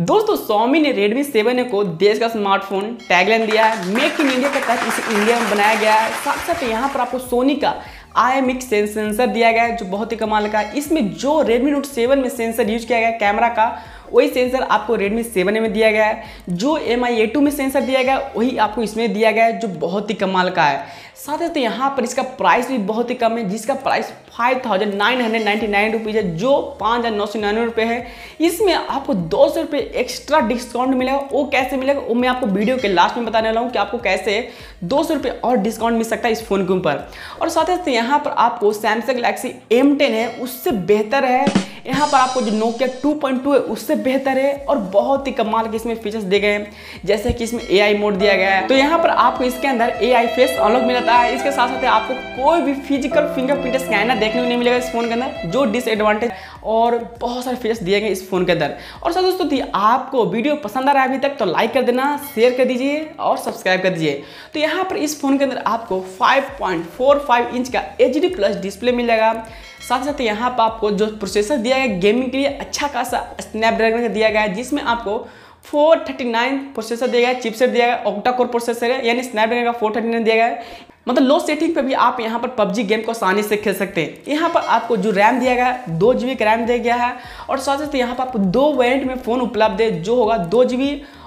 दोस्तों Xiaomi ने Redmi 7A को देश का स्मार्टफोन टैगलाइन दिया है, मेक इन इंडिया के तहत इसे इंडिया में बनाया गया है। साथ साथ यहाँ पर आपको सोनी का IMX सेंसर दिया गया है जो बहुत ही कमाल का है। इसमें जो Redmi Note 7 में सेंसर यूज किया गया है कैमरा का, वही सेंसर आपको Redmi 7A में दिया गया है। जो MI A2 में सेंसर दिया गया है वही आपको इसमें दिया गया है जो बहुत ही कमाल का है। साथ ही तो यहाँ पर इसका प्राइस भी बहुत ही कम है, जिसका प्राइस 5,999 रुपीज़ है, जो 5,999 रुपये है। इसमें आपको 200 रुपये एक्स्ट्रा डिस्काउंट मिलेगा। वो कैसे मिलेगा वो मैं आपको वीडियो के लास्ट में बताने वाला हूँ कि आपको कैसे 200 रुपये और डिस्काउंट मिल सकता है इस फ़ोन के ऊपर। और साथ ही तो यहाँ पर आपको Samsung Galaxy M10 है उससे बेहतर है। यहाँ पर आपको जो Nokia 2.2 है उससे बेहतर है और बहुत ही कमाल के इसमें फीचर्स दिए गए हैं, जैसे कि इसमें AI मोड दिया गया है। तो यहाँ पर आपको इसके अंदर AI फेस अनलॉक मिलता है। इसके साथ साथ आपको कोई भी फिजिकल फिंगरप्रिंट स्कैनर देखने को नहीं मिलेगा इस फोन के अंदर, जो डिसएडवांटेज, और बहुत सारे फीचर्स दिए गए इस फोन के अंदर। और साथ दोस्तों आपको वीडियो पसंद आ रहा है अभी तक तो लाइक कर देना, शेयर कर दीजिए और सब्सक्राइब कर दीजिए। तो यहाँ पर इस फोन के अंदर आपको 5.45 इंच का HD प्लस डिस्प्ले मिल जाएगा। साथ साथ यहाँ पर आपको जो प्रोसेसर दिया गया गेमिंग के लिए अच्छा खासा स्नैपड्रैगन का दिया गया है, जिसमें आपको 439 प्रोसेसर दिया गया है, चिपसेट दिया गया है, ऑक्टा कोर प्रोसेसर है, यानी स्नैपड्रैगन का 439 दिया गया है। मतलब लो सेटिंग पे भी आप यहाँ पर PUBG गेम को आसानी से खेल सकते हैं। यहाँ पर आपको जो रैम दिया गया है 2 GB का रैम दिया गया है। और साथ साथ यहाँ पर आपको 2 वेरिएंट में फ़ोन उपलब्ध है, जो होगा 2 GB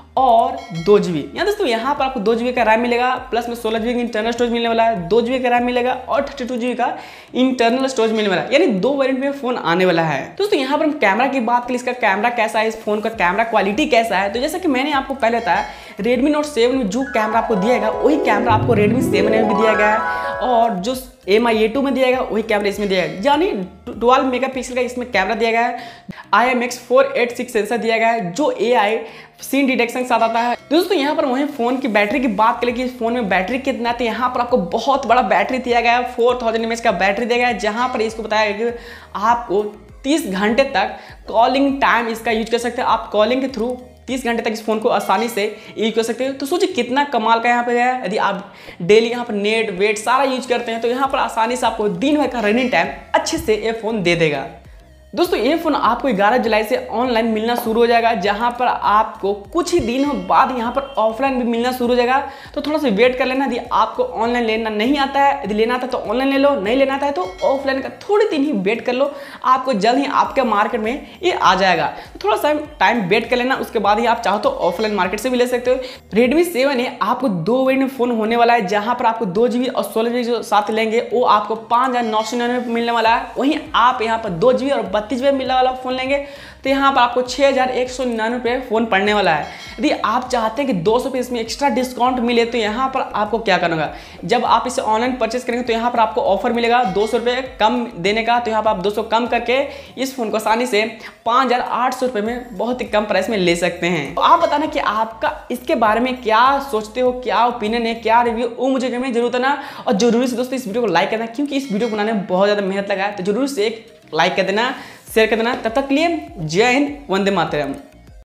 और 2 GB। यहाँ दोस्तों यहाँ पर आपको 2 GB का रैम मिलेगा, प्लस में 16 GB का इंटरनल स्टोरेज मिलने वाला है, 2 GB का रैम मिलेगा और 32 GB का इंटरनल स्टोरेज मिलने वाला है, यानी 2 वेरिएंट में फ़ोन आने वाला है। दोस्तों यहाँ पर हम कैमरा की बात करें, इसका कैमरा कैसा है, इस फोन का कैमरा क्वालिटी कैसा है। तो जैसा कि मैंने आपको पहले बताया Redmi Note 7 में जो कैमरा आपको दिया गया वही कैमरा आपको Redmi 7A में भी दिया गया है, और जो MI A2 में दिया गया वही कैमरा इसमें दिया गया, यानी 12 मेगापिक्सल का इसमें कैमरा दिया गया है। IMX 486 सेंसर दिया गया है जो AI सीन डिटेक्शन के साथ आता है। दोस्तों यहाँ पर वहीं फ़ोन की बैटरी की बात करें कि इस फोन में बैटरी कितना है, तो यहाँ पर आपको बहुत बड़ा बैटरी दिया गया है, 4000 mAh का बैटरी दिया गया है, जहाँ पर इसको बताया गया कि आपको 30 घंटे तक कॉलिंग टाइम इसका यूज कर सकते हैं। आप कॉलिंग के थ्रू 30 घंटे तक इस फोन को आसानी से यूज कर सकते हो। तो सोचिए कितना कमाल का यहाँ पे है। यदि आप डेली यहाँ पर नेट वेट सारा यूज करते हैं तो यहाँ पर आसानी से आपको दिन भर का रनिंग टाइम अच्छे से ये फ़ोन दे देगा। दोस्तों ये फ़ोन आपको 11 जुलाई से ऑनलाइन मिलना शुरू हो जाएगा, जहां पर आपको कुछ ही दिनों बाद यहां पर ऑफलाइन भी मिलना शुरू हो जाएगा। तो थोड़ा सा वेट कर लेना। यदि आपको ऑनलाइन लेना नहीं आता है, यदि लेना आता है तो ऑनलाइन ले लो, नहीं लेना आता है तो ऑफलाइन का थोड़े दिन ही वेट कर लो, आपको जल्द ही आपके मार्केट में ये आ जाएगा। तो थोड़ा सा टाइम वेट कर लेना, उसके बाद ही आप चाहो तो ऑफलाइन मार्केट से भी ले सकते हो। Redmi 7A आपको 2 वेरिएंट में फ़ोन होने वाला है, जहाँ पर आपको 2 GB और 16 GB जो साथ लेंगे वो आपको 5,999 मिलने वाला है। वहीं आप यहाँ पर 2 GB और 32 GB मिलने वाला फ़ोन लेंगे तो यहाँ पर आपको 6,199 रुपये फ़ोन पड़ने वाला है। यदि आप चाहते हैं कि 200 रुपये इसमें एक्स्ट्रा डिस्काउंट मिले तो यहाँ पर आपको क्या करना होगा, जब आप इसे ऑनलाइन परचेस करेंगे तो यहाँ पर आपको ऑफर मिलेगा 200 रुपये कम देने का। तो यहाँ पर आप 200 कम करके इस फ़ोन को आसानी से 5,800 रुपये में बहुत ही कम प्राइस में ले सकते हैं। तो आप बताना कि आपका इसके बारे में क्या सोचते हो, क्या ओपिनियन है, क्या रिव्यू, वो मुझे कमेंट जरूर देना। और जरूरी से दोस्तों इस वीडियो को लाइक करना, क्योंकि इस वीडियो को बनाने में बहुत ज़्यादा मेहनत लगा है। तो जरूर से एक लाइक कर देना, शेयर कर देना। तब तक के लिए जय हिंद, वंदे मातरम।